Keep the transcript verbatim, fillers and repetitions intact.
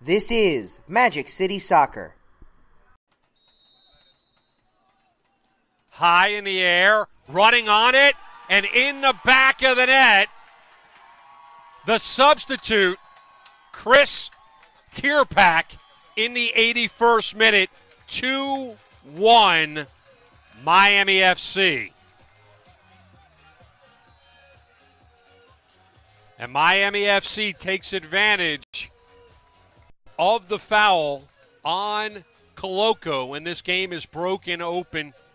This is Magic City Soccer. High in the air, running on it, and in the back of the net, the substitute, Kris Tyrpak, in the eighty-first minute, two one Miami F C. And Miami F C takes advantage of the foul on Coloco, and this game is broken open